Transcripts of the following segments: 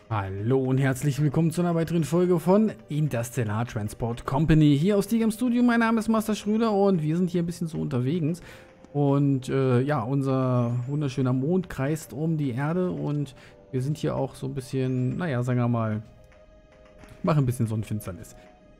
Hallo und herzlich willkommen zu einer weiteren Folge von Interstellar Transport Company. Hier aus Digam Studio, mein Name ist Master Schröder und wir sind hier ein bisschen so unterwegs. Und ja, unser wunderschöner Mond kreist um die Erde und wir sind hier auch so ein bisschen, naja, sagen wir mal, machen ein bisschen Sonnenfinsternis.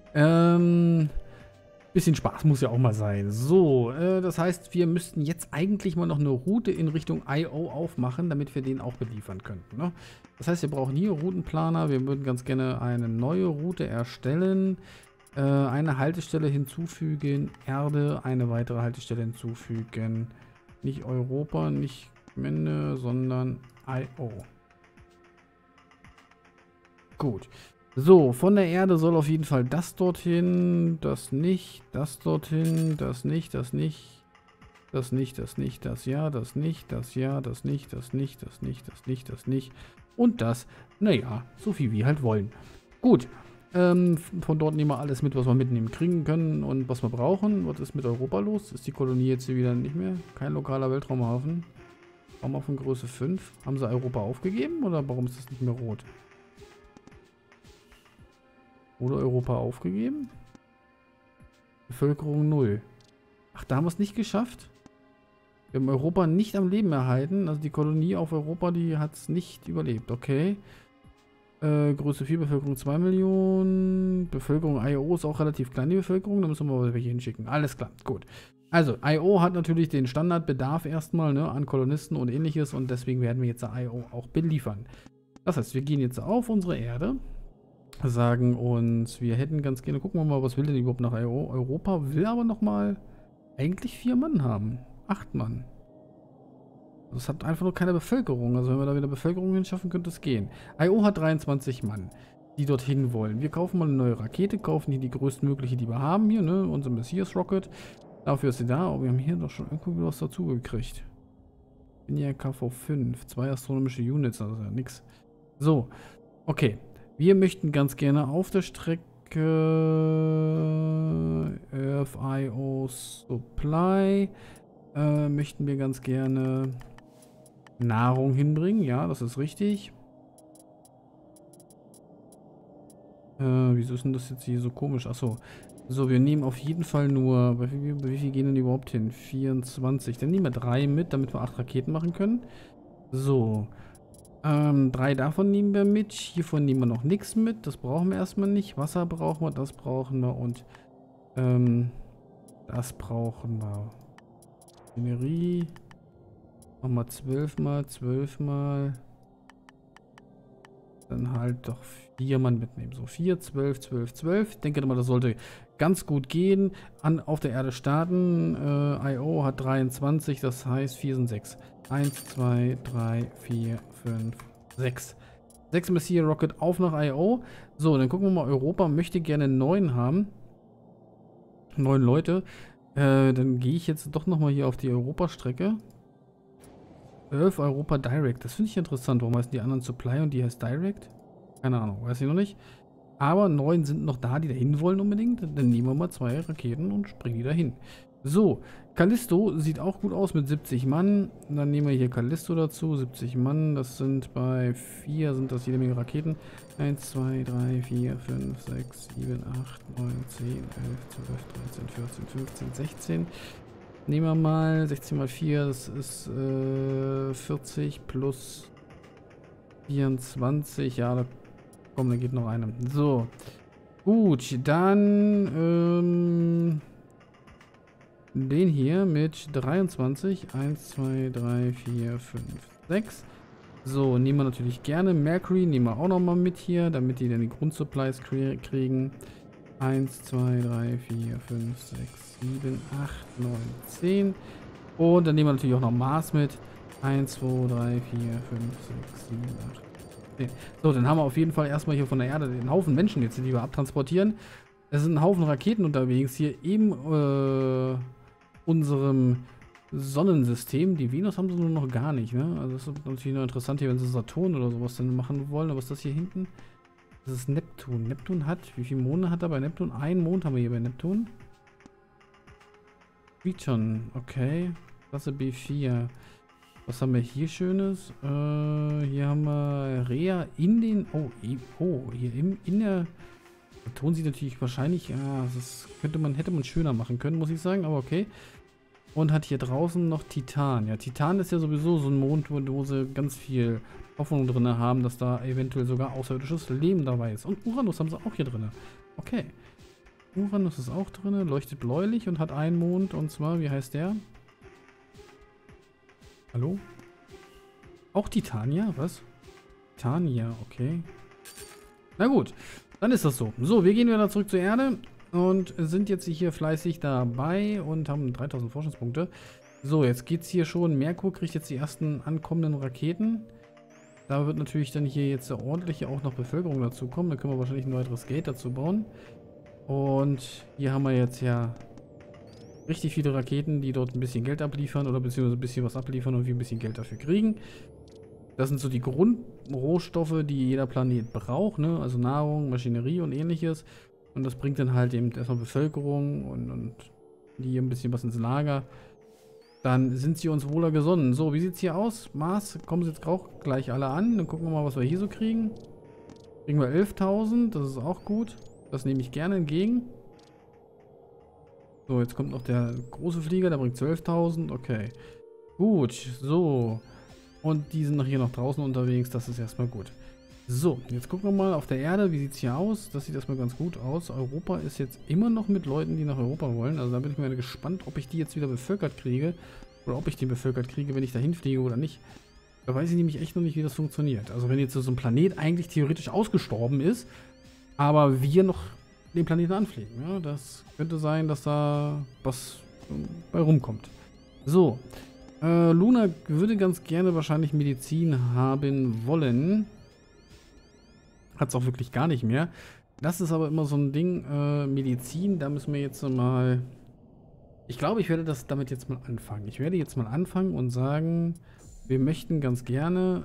Bisschen Spaß muss ja auch mal sein. So, das heißt, wir müssten jetzt eigentlich mal noch eine Route in Richtung I.O. aufmachen, damit wir den auch beliefern könnten. Ne? Das heißt, wir brauchen hier Routenplaner. Wir würden ganz gerne eine neue Route erstellen. Eine Haltestelle hinzufügen. Erde, eine weitere Haltestelle hinzufügen. Nicht Europa, nicht Mende, sondern I.O. Gut. So, von der Erde soll auf jeden Fall das dorthin, das nicht, das dorthin, das nicht, das nicht, das nicht, das nicht, das ja, das nicht, das ja, das nicht, das nicht, das nicht, das nicht, das nicht und das, naja, so viel wie halt wollen. Gut, von dort nehmen wir alles mit, was wir mitnehmen kriegen können und was wir brauchen. Was ist mit Europa los? Ist die Kolonie jetzt hier wieder nicht mehr? Kein lokaler Weltraumhafen? Raumhafen Größe 5. Haben sie Europa aufgegeben oder warum ist das nicht mehr rot? Wurde Europa aufgegeben? Bevölkerung 0. Ach, da haben wir es nicht geschafft? Wir haben Europa nicht am Leben erhalten. Also die Kolonie auf Europa, die hat es nicht überlebt. Okay. Größe 4, Bevölkerung 2 Millionen. Bevölkerung I.O. ist auch relativ klein, die Bevölkerung. Da müssen wir mal welche hinschicken. Alles klar, gut. Also, I.O. hat natürlich den Standardbedarf erstmal, ne, an Kolonisten und ähnliches. Und deswegen werden wir jetzt I.O. auch beliefern. Das heißt, wir gehen jetzt auf unsere Erde. Sagen uns, wir hätten ganz gerne, gucken wir mal, was will denn überhaupt nach I.O. Europa will aber nochmal eigentlich 4 Mann haben. 8 Mann. Das hat einfach nur keine Bevölkerung. Also wenn wir da wieder Bevölkerung hinschaffen, könnte es gehen. I.O. hat 23 Mann, die dorthin wollen. Wir kaufen mal eine neue Rakete, kaufen hier die größtmögliche, die wir haben hier, ne? Unser Messias Rocket. Dafür ist sie da. Aber wir haben hier doch schon irgendwie was dazu gekriegt. Linia KV5. 2 astronomische Units, also ja nix. So, okay. Wir möchten ganz gerne auf der Strecke Earth I.O. Supply möchten wir ganz gerne Nahrung hinbringen. Ja, das ist richtig. Wieso ist denn das jetzt hier so komisch? Achso. So, wir nehmen auf jeden Fall nur... Bei wie viel gehen denn überhaupt hin? 24. Dann nehmen wir 3 mit, damit wir 8 Raketen machen können. So. 3 davon nehmen wir mit. Hiervon nehmen wir noch nichts mit. Das brauchen wir erstmal nicht. Wasser brauchen wir, das brauchen wir und das brauchen wir. Szenerie. Nochmal 12 mal, 12 mal. Dann halt doch 4 Mann mitnehmen. So 4, 12, 12, 12. Ich denke mal, das sollte ganz gut gehen. Auf der Erde starten. I.O. hat 23, das heißt 4 sind 6. 1, 2, 3, 4, 5, 6. 6 Messier Rocket auf nach I.O. So, dann gucken wir mal. Europa möchte gerne 9 haben. 9 Leute. Dann gehe ich jetzt doch nochmal hier auf die Europa-Strecke. Earth Europa Direct. Das finde ich interessant. Warum heißen die anderen Supply und die heißt Direct? Keine Ahnung, weiß ich noch nicht. Aber 9 sind noch da, die dahin wollen unbedingt. Dann nehmen wir mal 2 Raketen und springen die dahin. So, Callisto sieht auch gut aus mit 70 Mann. Dann nehmen wir hier Callisto dazu, 70 Mann. Das sind bei 4, sind das jede Menge Raketen. 1, 2, 3, 4, 5, 6, 7, 8, 9, 10, 11, 12, 13, 14, 15, 16. Nehmen wir mal 16 mal 4, das ist 40 plus 24. Ja, da, komm, da geht noch eine. So, gut, dann den hier mit 23. 1, 2, 3, 4, 5, 6. So, nehmen wir natürlich gerne. Mercury nehmen wir auch nochmal mit hier, damit die dann die Grundsupplies kriegen. 1, 2, 3, 4, 5, 6, 7, 8, 9, 10. Und dann nehmen wir natürlich auch noch Mars mit. 1, 2, 3, 4, 5, 6, 7, 8, 10. So, dann haben wir auf jeden Fall erstmal hier von der Erde den Haufen Menschen jetzt, die wir abtransportieren. Es sind ein Haufen Raketen unterwegs hier im unserem Sonnensystem. Die Venus haben sie nur noch gar nicht, ne? Also das ist natürlich nur interessant hier, wenn sie Saturn oder sowas dann machen wollen. Aber was ist das hier hinten? Das ist Neptun. Neptun hat, wie viele Monde hat er bei Neptun? Einen Mond haben wir hier bei Neptun. Triton, okay. Klasse B4. Was haben wir hier Schönes? Hier haben wir Rea in den... Oh, hier in der... Der Ton sieht natürlich wahrscheinlich... das hätte man schöner machen können, muss ich sagen, aber okay. Und hat hier draußen noch Titan. Ja, Titan ist ja sowieso so ein Mond, wo sie ganz viel Hoffnung drin haben, dass da eventuell sogar außerirdisches Leben dabei ist. Und Uranus haben sie auch hier drin. Okay. Uranus ist auch drin, leuchtet bläulich und hat einen Mond. Und zwar, wie heißt der? Hallo? Auch Titania? Was? Titania, okay. Na gut, dann ist das so. So, wir gehen wieder zurück zur Erde und sind jetzt hier fleißig dabei und haben 3000 Forschungspunkte. So, jetzt geht's hier schon. Merkur kriegt jetzt die ersten ankommenden Raketen. Da wird natürlich dann hier jetzt ordentlich auch noch Bevölkerung dazu kommen. Da können wir wahrscheinlich ein weiteres Gate dazu bauen. Und hier haben wir jetzt ja richtig viele Raketen, die dort ein bisschen Geld abliefern oder beziehungsweise ein bisschen was abliefern und wir ein bisschen Geld dafür kriegen. Das sind so die Grundrohstoffe, die jeder Planet braucht, ne? Also Nahrung, Maschinerie und ähnliches. Und das bringt dann halt eben erstmal Bevölkerung und hier ein bisschen was ins Lager. Dann sind sie uns wohler gesonnen. So, wie sieht es hier aus? Mars, kommen sie jetzt auch gleich alle an. Dann gucken wir mal, was wir hier so kriegen. Kriegen wir 11.000, das ist auch gut. Das nehme ich gerne entgegen. So, jetzt kommt noch der große Flieger, der bringt 12.000. Okay. Gut, so. Und die sind hier noch draußen unterwegs, das ist erstmal gut. So, jetzt gucken wir mal auf der Erde, wie sieht es hier aus? Das sieht erstmal ganz gut aus. Europa ist jetzt immer noch mit Leuten, die nach Europa wollen. Also da bin ich mal gespannt, ob ich die jetzt wieder bevölkert kriege. Oder ob ich die bevölkert kriege, wenn ich dahin fliege oder nicht. Da weiß ich nämlich echt noch nicht, wie das funktioniert. Also wenn jetzt so ein Planet eigentlich theoretisch ausgestorben ist, aber wir noch den Planeten anfliegen. Ja, das könnte sein, dass da was bei rumkommt. So. Luna würde ganz gerne wahrscheinlich Medizin haben wollen. Hat es auch wirklich gar nicht mehr. Das ist aber immer so ein Ding. Medizin, da müssen wir jetzt mal... Ich glaube, ich werde das damit jetzt mal anfangen. Ich werde jetzt mal anfangen und sagen, wir möchten ganz gerne...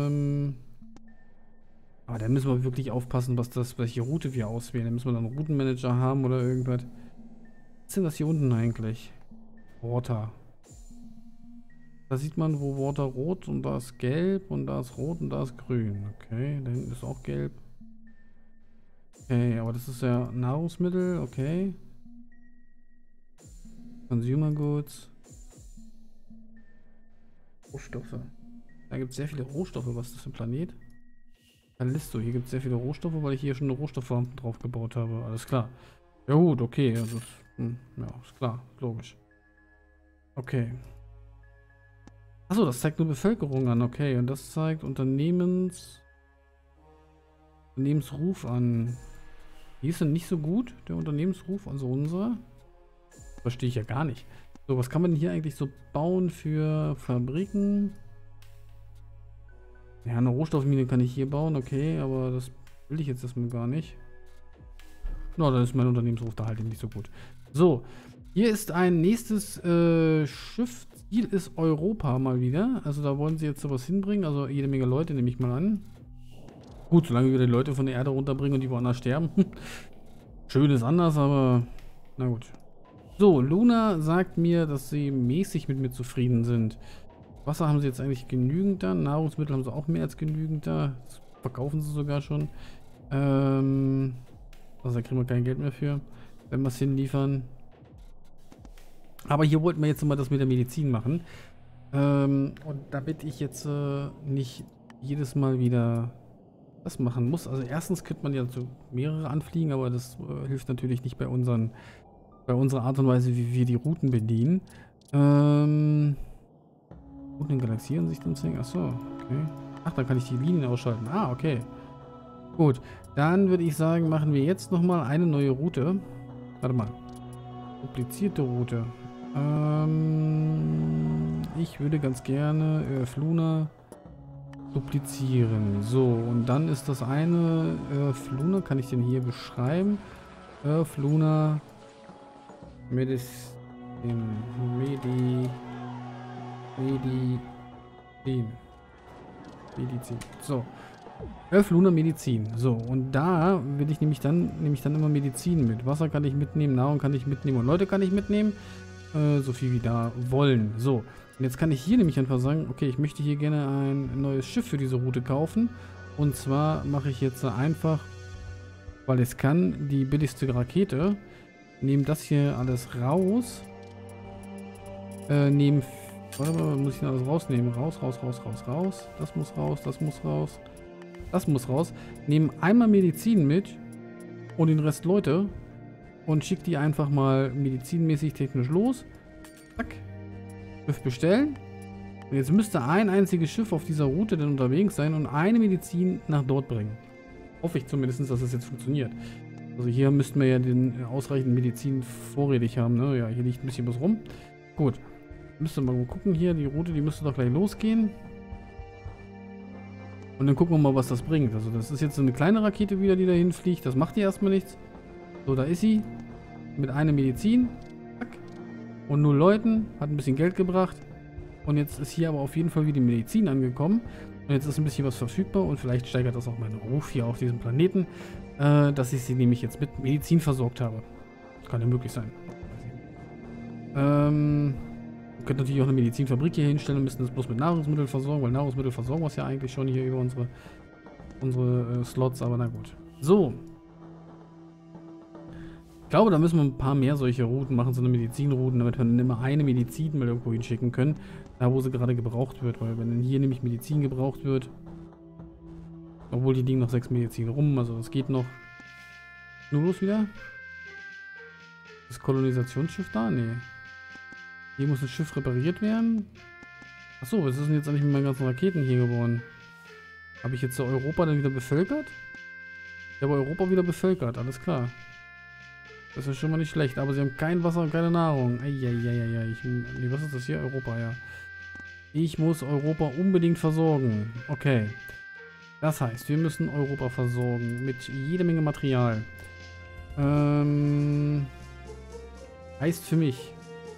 aber da müssen wir wirklich aufpassen, welche Route wir auswählen. Da müssen wir dann einen Routenmanager haben oder irgendwas. Was ist denn das hier unten eigentlich? Water. Da sieht man, wo Water rot und da ist gelb und da ist rot und da ist grün. Okay, da hinten ist auch gelb. Okay, aber das ist ja Nahrungsmittel, okay. Consumer Goods. Rohstoffe. Da gibt es sehr viele Rohstoffe. Was ist das für ein Planet? Callisto. Hier gibt es sehr viele Rohstoffe, weil ich hier schon eine Rohstofffarm drauf gebaut habe. Alles klar. Ja gut, okay. Also, ja, ist klar. Logisch. Okay. Achso, das zeigt nur Bevölkerung an. Okay, und das zeigt Unternehmensruf an. Die ist dann nicht so gut, der Unternehmensruf, also unser. Verstehe ich ja gar nicht. So, was kann man denn hier eigentlich so bauen für Fabriken? Ja, eine Rohstoffmine kann ich hier bauen, okay, aber das will ich jetzt erstmal gar nicht. Na, dann ist mein Unternehmensruf da halt nicht so gut. So, hier ist ein nächstes Schiff. Ziel ist Europa mal wieder. Also da wollen sie jetzt sowas hinbringen. Also jede Menge Leute, nehme ich mal an. Gut, solange wir die Leute von der Erde runterbringen und die woanders sterben. Schön ist anders, aber na gut. So, Luna sagt mir, dass sie mäßig mit mir zufrieden sind. Wasser haben sie jetzt eigentlich genügend da. Nahrungsmittel haben sie auch mehr als genügend da. Das verkaufen sie sogar schon. Also da kriegen wir kein Geld mehr für, wenn wir es hinliefern. Aber hier wollten wir jetzt mal das mit der Medizin machen. Und damit ich jetzt nicht jedes Mal wieder das machen muss. Also erstens könnte man ja so mehrere anfliegen, aber das hilft natürlich nicht bei unserer Art und Weise, wie wir die Routen bedienen. Routen in Galaxiensicht und Ding. Achso, okay. Ach, dann kann ich die Linien ausschalten. Ah, okay. Gut, dann würde ich sagen, machen wir jetzt nochmal eine neue Route. Warte mal. Duplizierte Route. Ich würde ganz gerne Luna duplizieren. So, und dann ist das eine Luna, kann ich den hier beschreiben? Luna Medizin. So. Luna Medizin. So, und da will ich nehme ich dann immer Medizin mit. Wasser kann ich mitnehmen, Nahrung kann ich mitnehmen und Leute kann ich mitnehmen. So viel wie da wollen. So, und jetzt kann ich hier nämlich einfach sagen, okay, ich möchte hier gerne ein neues Schiff für diese Route kaufen. Und zwar mache ich jetzt einfach, weil ich es kann, die billigste Rakete. Nehme das hier alles raus. Nehme... Warte mal, muss ich denn alles rausnehmen? Raus, raus, raus, raus, raus. Das muss raus, das muss raus. Das muss raus. Nehme einmal Medizin mit und den Rest Leute und schicke die einfach mal medizinmäßig technisch los. Zack. Schiff bestellen. Und jetzt müsste ein einziges Schiff auf dieser Route dann unterwegs sein und eine Medizin nach dort bringen. Hoffe ich zumindest, dass das jetzt funktioniert. Also hier müssten wir ja den ausreichend Medizin vorrätig haben. Ne? Ja, hier liegt ein bisschen was rum. Gut. Müsste mal gucken hier. Die Route, die müsste doch gleich losgehen. Und dann gucken wir mal, was das bringt. Also das ist jetzt so eine kleine Rakete wieder, die dahin fliegt. Das macht die erstmal nichts. So, da ist sie. Mit einer Medizin. Zack. Und 0 Leuten. Hat ein bisschen Geld gebracht. Und jetzt ist hier aber auf jeden Fall wieder die Medizin angekommen. Und jetzt ist ein bisschen was verfügbar. Und vielleicht steigert das auch meinen Ruf hier auf diesem Planeten. Dass ich sie nämlich jetzt mit Medizin versorgt habe. Das kann ja möglich sein. Wir könnten natürlich auch eine Medizinfabrik hier hinstellen und müssen das bloß mit Nahrungsmitteln versorgen, weil Nahrungsmittel versorgen wir es ja eigentlich schon hier über unsere Slots, aber na gut. So. Ich glaube, da müssen wir ein paar mehr solche Routen machen, so eine Medizinrouten, damit wir dann immer eine Medizin mal irgendwo hinschicken können, da wo sie gerade gebraucht wird, weil wenn dann hier nämlich Medizin gebraucht wird, obwohl die liegen noch 6 Medizin rum, also das geht noch. Nur los wieder? Das Kolonisationsschiff da? Nee. Hier muss das Schiff repariert werden. Achso, was ist denn jetzt eigentlich mit meinen ganzen Raketen hier geworden? Habe ich jetzt so Europa dann wieder bevölkert? Ich habe Europa wieder bevölkert, alles klar. Das ist schon mal nicht schlecht, aber sie haben kein Wasser und keine Nahrung. Eieieiei. Nee, was ist das hier? Europa, ja. Ich muss Europa unbedingt versorgen. Okay. Das heißt, wir müssen Europa versorgen mit jede Menge Material. Heißt für mich,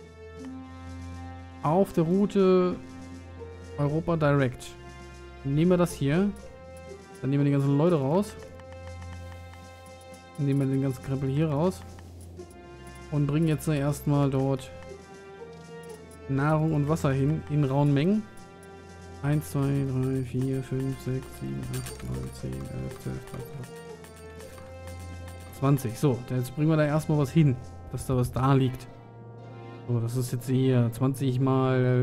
auf der Route Europa Direct nehmen wir das hier. Dann nehmen wir die ganzen Leute raus. Nehmen wir den ganzen Krempel hier raus. Und bringen jetzt erstmal dort Nahrung und Wasser hin in rauen Mengen. 1, 2, 3, 4, 5, 6, 7, 8, 9, 10, 11, 12, 13, 20. So, jetzt bringen wir da erstmal was hin, dass da was da liegt. So, das ist jetzt hier 20 mal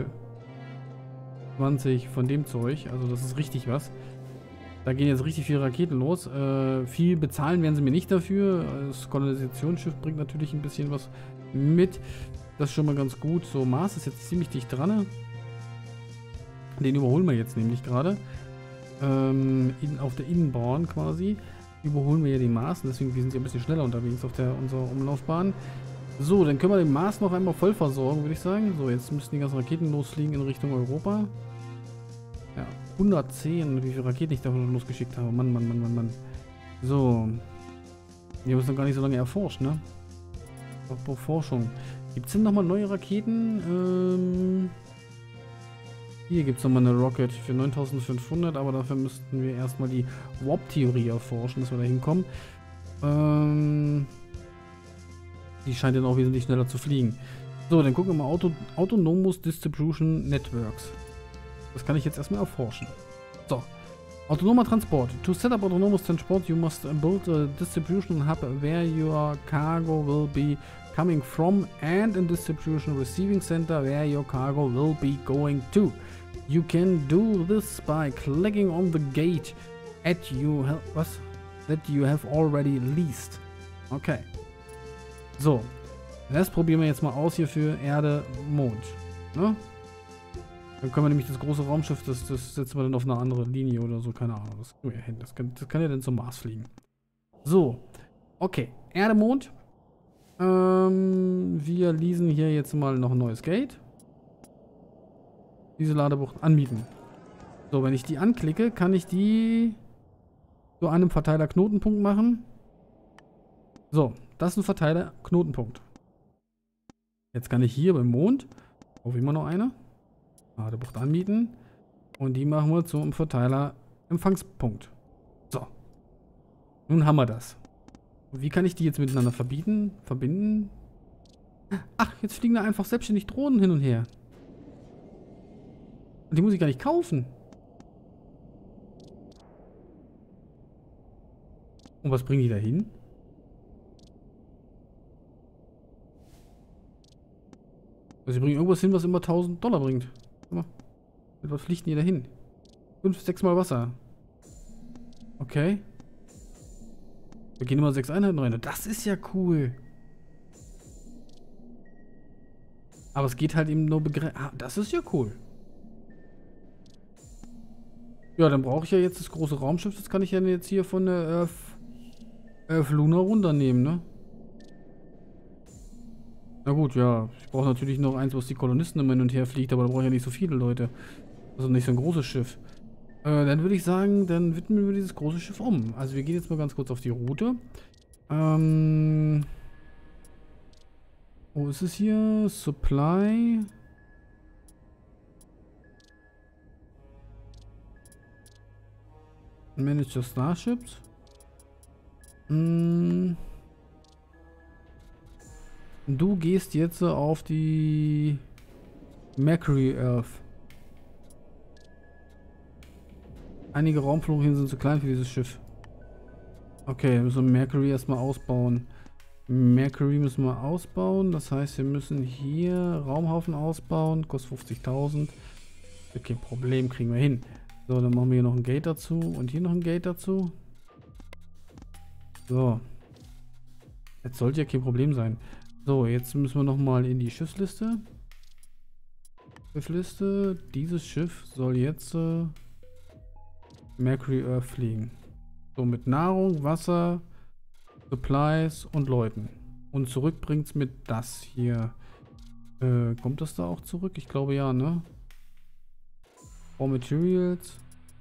20 von dem Zeug. Also das ist richtig was. Da gehen jetzt richtig viele Raketen los. Viel bezahlen werden sie mir nicht dafür. Das Kolonisationsschiff bringt natürlich ein bisschen was mit. Das ist schon mal ganz gut. So, Mars ist jetzt ziemlich dicht dran. Den überholen wir jetzt nämlich gerade. Auf der Innenbahn quasi. Überholen wir ja den Mars. Deswegen sind sie ein bisschen schneller unterwegs auf unserer Umlaufbahn. So, dann können wir den Mars noch einmal voll versorgen, würde ich sagen. So, jetzt müssen die ganzen Raketen losfliegen in Richtung Europa. Ja, 110, wie viele Raketen ich da losgeschickt habe. Mann, Mann, Mann, Mann, Mann. So. Die haben es noch gar nicht so lange erforscht, ne? Auf Forschung. Gibt es denn nochmal neue Raketen? Hier gibt es nochmal eine Rocket für 9500, aber dafür müssten wir erstmal die Warp-Theorie erforschen, dass wir da hinkommen. Die scheint dann auch wesentlich schneller zu fliegen. So, dann gucken wir mal Autonomous Distribution Networks. Das kann ich jetzt erstmal erforschen. So. Autonomer Transport. To set up autonomous transport, you must build a distribution hub where your cargo will be coming from and a distribution receiving center where your cargo will be going to. You can do this by clicking on the gate that you have already leased. Okay. So, das probieren wir jetzt mal aus hier für Erde, Mond. Ne? Dann können wir nämlich das große Raumschiff, das setzen wir dann auf eine andere Linie oder so, keine Ahnung. Das kriegen wir hin. Das kann ja dann zum Mars fliegen. So, okay. Erde, Mond. Wir leasen hier jetzt mal noch ein neues Gate. Diese Ladebucht anmieten. So, wenn ich die anklicke, kann ich die zu einem Verteiler-Knotenpunkt machen. So, das ist ein Verteiler-Knotenpunkt. Jetzt kann ich hier beim Mond, kaufe ich immer noch eine, Ladebucht anmieten und die machen wir zum Verteiler-Empfangspunkt. So, nun haben wir das. Und wie kann ich die jetzt miteinander verbinden? Ach, jetzt fliegen da einfach selbstständig Drohnen hin und her. Und die muss ich gar nicht kaufen. Und was bringen die da hin? Also sie bringen irgendwas hin, was immer $1000 bringt. Guck mal. Mit was fliegen die da hin? 5, 6 Mal Wasser. Okay. Da gehen immer 6 Einheiten rein. Das ist ja cool. Aber es geht halt eben nur begrenzt. Ah, das ist ja cool. Ja, dann brauche ich ja jetzt das große Raumschiff. Das kann ich ja jetzt hier von der Earth Luna runternehmen, ne? Na gut, ja. Ich brauche natürlich noch eins, was die Kolonisten immer hin und her fliegt. Aber da brauche ich ja nicht so viele Leute. Also nicht so ein großes Schiff. Dann würde ich sagen, dann widmen wir dieses große Schiff um. Also wir gehen jetzt mal ganz kurz auf die Route. Wo ist es hier? Supply. Manage your Starships. Du gehst jetzt auf die Mercury Earth. Einige Raumfluglinien sind zu klein für dieses Schiff. Okay, dann müssen wir Mercury erstmal ausbauen. Mercury müssen wir ausbauen. Das heißt, wir müssen hier Raumhafen ausbauen. Kostet 50.000. Okay, Problem, kriegen wir hin. So, dann machen wir hier noch ein Gate dazu. Und hier noch ein Gate dazu. So. Jetzt sollte ja kein Problem sein. So, jetzt müssen wir nochmal in die Schiffsliste. Schiffsliste. Dieses Schiff soll jetzt Mercury Earth fliegen. So, mit Nahrung, Wasser, Supplies und Leuten. Und zurück bringt es mit das hier. Kommt das da auch zurück? Ich glaube ja, ne? Raw Materials.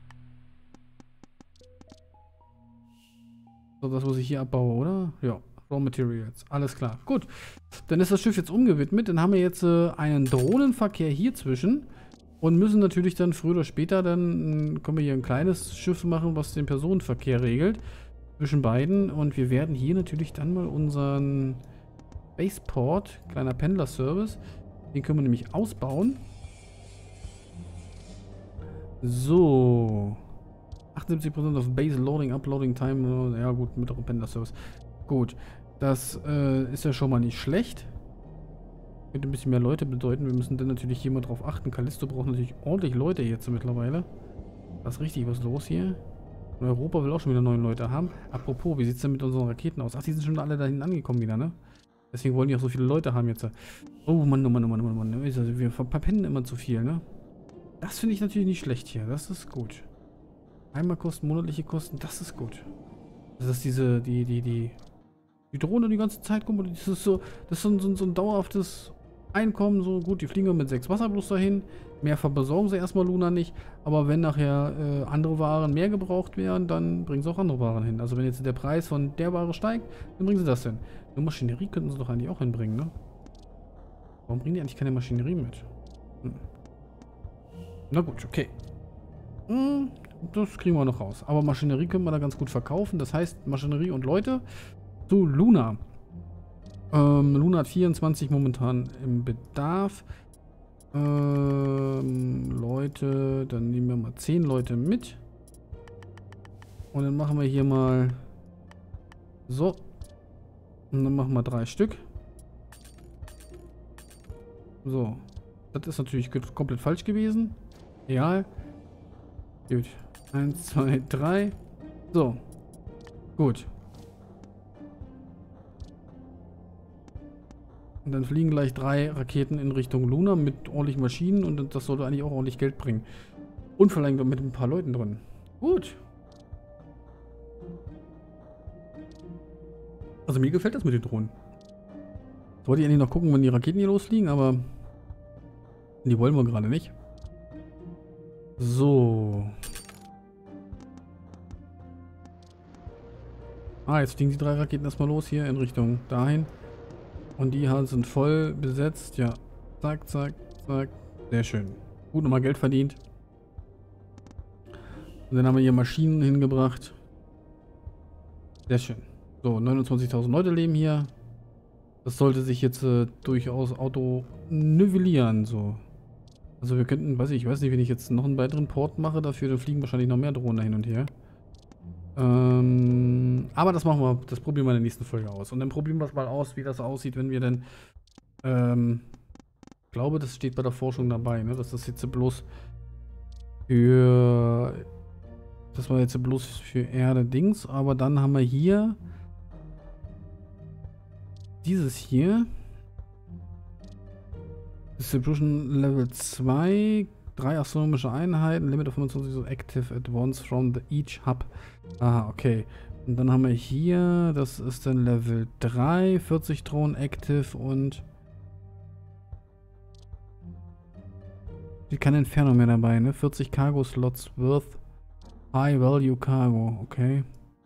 So, das, was ich hier abbaue, oder? Ja, Raw Materials. Alles klar. Gut. Dann ist das Schiff jetzt umgewidmet. Dann haben wir jetzt einen Drohnenverkehr hier zwischen. Und müssen natürlich dann früher oder später dann, können wir hier ein kleines Schiff machen, was den Personenverkehr regelt. Zwischen beiden. Und wir werden hier natürlich dann mal unseren Spaceport, kleiner Pendler-Service, den können wir nämlich ausbauen. So. 78% auf Base Loading, Uploading Time. Ja gut, mit dem Pendler-Service. Gut. Das ist ja schon mal nicht schlecht. Könnte ein bisschen mehr Leute bedeuten. Wir müssen dann natürlich hier mal drauf achten. Callisto braucht natürlich ordentlich Leute jetzt mittlerweile. Da ist richtig was los hier. Und Europa will auch schon wieder 9 Leute haben. Apropos, wie sieht es denn mit unseren Raketen aus? Ach, die sind schon alle dahin angekommen wieder, ne? Deswegen wollen die auch so viele Leute haben jetzt. Oh Mann, oh Mann, oh Mann, oh Mann. Also wir verpennen immer zu viel, ne? Das finde ich natürlich nicht schlecht hier. Das ist gut. Einmal Kosten, monatliche Kosten, das ist gut. Das ist die Drohne die ganze Zeit, guck mal, das ist so ein dauerhaftes Einkommen, so gut, die fliegen wir mit 6 Wasserbus dahin. Mehr versorgen sie erstmal Luna nicht. Aber wenn nachher andere Waren mehr gebraucht werden, dann bringen sie auch andere Waren hin. Also wenn jetzt der Preis von der Ware steigt, dann bringen sie das hin. Nur Maschinerie könnten sie doch eigentlich auch hinbringen, ne? Warum bringen die eigentlich keine Maschinerie mit? Na gut, okay. Das kriegen wir noch raus. Aber Maschinerie können wir da ganz gut verkaufen. Das heißt, Maschinerie und Leute zu Luna. Luna hat 24 momentan im Bedarf. Leute, dann nehmen wir mal 10 Leute mit. Und dann machen wir hier mal so. Und dann machen wir 3 Stück. So. Das ist natürlich komplett falsch gewesen. Egal. Gut. 1, 2, 3. So. Gut. Und dann fliegen gleich 3 Raketen in Richtung Luna mit ordentlichen Maschinen und das sollte eigentlich auch ordentlich Geld bringen. Und vor allem mit ein paar Leuten drin. Gut. Also mir gefällt das mit den Drohnen. Jetzt wollte ich eigentlich noch gucken, wann die Raketen hier losfliegen, aber die wollen wir gerade nicht. So. Jetzt fliegen die 3 Raketen erstmal los hier in Richtung dahin. Und die sind voll besetzt. Ja. Zack, zack, zack. Sehr schön. Gut, nochmal Geld verdient. Und dann haben wir hier Maschinen hingebracht. Sehr schön. So, 29.000 Leute leben hier. Das sollte sich jetzt durchaus auto nivellieren, so. Also wir könnten, ich weiß nicht, wenn ich jetzt noch einen weiteren Port mache, dafür, dann fliegen wahrscheinlich noch mehr Drohnen da hin und her. Aber das probieren wir in der nächsten Folge aus. Und dann probieren wir es mal aus, wie das aussieht, wenn wir dann, ich glaube, das steht bei der Forschung dabei, ne, dass das jetzt bloß das war jetzt bloß für Erde-Dings, aber dann haben wir hier dieses hier. Distribution Level 2, 3 astronomische Einheiten, Limit of 25, so Active at once from each Hub. Ah, okay. Und dann haben wir hier, das ist dann Level 3, 40 Drohnen Active und keine Entfernung mehr dabei, ne? 40 Cargo Slots worth High Value Cargo, okay.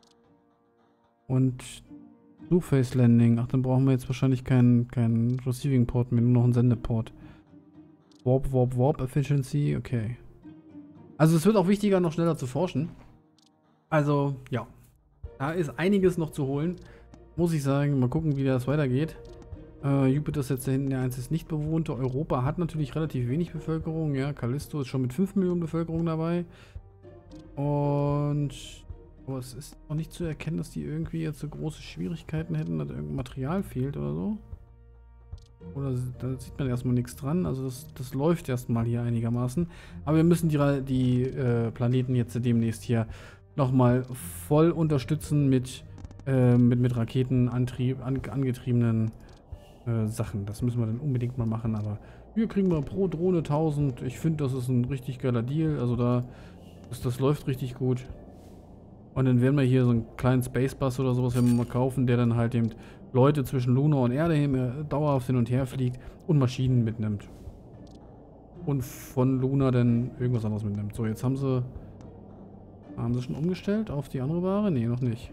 Und Two-Phase Landing, ach, dann brauchen wir jetzt wahrscheinlich keinen Receiving Port mehr, nur noch einen Sendeport. Warp Efficiency, okay. Also es wird auch wichtiger, noch schneller zu forschen. Also, ja. Da ist einiges noch zu holen. Muss ich sagen, mal gucken, wie das weitergeht. Jupiter ist jetzt da hinten der einzige nicht bewohnte. Europa hat natürlich relativ wenig Bevölkerung. Ja, Callisto ist schon mit 5 Millionen Bevölkerung dabei. Und... aber es ist noch nicht zu erkennen, dass die irgendwie jetzt so große Schwierigkeiten hätten, dass irgendein Material fehlt oder so. Oder da sieht man erstmal nichts dran. Also das läuft erstmal hier einigermaßen. Aber wir müssen die Planeten jetzt demnächst hier nochmal voll unterstützen mit Raketenantrieb, angetriebenen Sachen. Das müssen wir dann unbedingt mal machen. Aber hier kriegen wir pro Drohne 1000. Ich finde, das ist ein richtig geiler Deal. Also das läuft richtig gut. Und dann werden wir hier so einen kleinen Space Bus oder sowas, wenn wir mal kaufen, der dann halt eben Leute zwischen Luna und Erde dauerhaft hin und her fliegt und Maschinen mitnimmt. Und von Luna dann irgendwas anderes mitnimmt. So, jetzt haben sie schon umgestellt auf die andere Ware? Nee, noch nicht.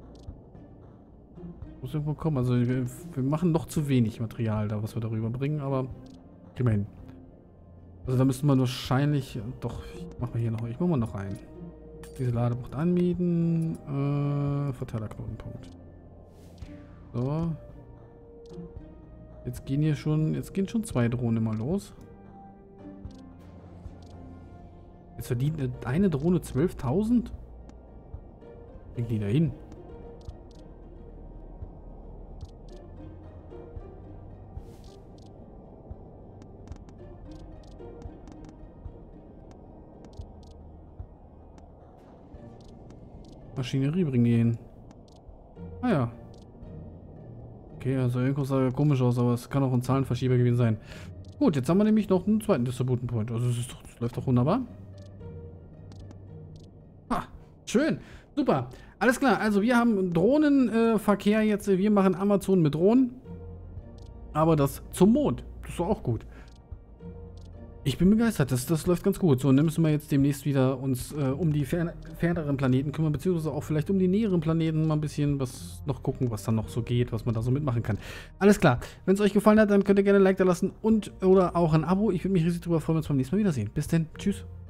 Muss irgendwo kommen. Also wir machen noch zu wenig Material da, was wir darüber bringen, aber kriegen wir hin. Also da müsste man wahrscheinlich... Doch, ich mache mal noch einen. Diese Ladebucht anmieten. Verteilerknotenpunkt. So. Jetzt gehen schon 2 Drohnen mal los. Jetzt verdient eine Drohne 12.000? Kriegen die da hin? Maschinerie bringen die hin. Ah ja. Okay, also irgendwas sah ja komisch aus, aber es kann auch ein Zahlenverschieber gewesen sein. Gut, jetzt haben wir nämlich noch einen zweiten Distribution Point. Also das läuft doch wunderbar. Ah, schön. Super. Alles klar, also wir haben Drohnenverkehr jetzt. Wir machen Amazon mit Drohnen. Aber das zum Mond. Das ist doch auch gut. Ich bin begeistert, das läuft ganz gut. So, und dann müssen wir jetzt demnächst wieder uns um die ferneren Planeten kümmern, beziehungsweise auch vielleicht um die näheren Planeten mal ein bisschen noch gucken, was dann noch so geht, was man da so mitmachen kann. Alles klar, wenn es euch gefallen hat, dann könnt ihr gerne ein Like da lassen und oder auch ein Abo. Ich würde mich riesig drüber freuen, wenn wir uns beim nächsten Mal wiedersehen. Bis dann, tschüss.